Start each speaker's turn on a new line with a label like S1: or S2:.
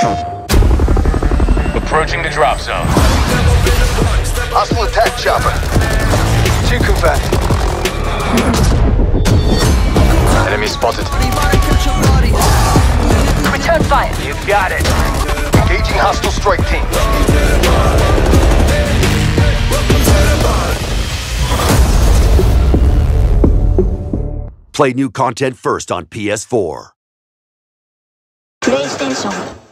S1: Approaching the drop zone.
S2: Hostile attack chopper. Too fast. Enemy spotted.
S3: Return fire.
S1: You got it.
S2: Engaging hostile strike team.
S4: Play new content first on PS4.
S3: PlayStation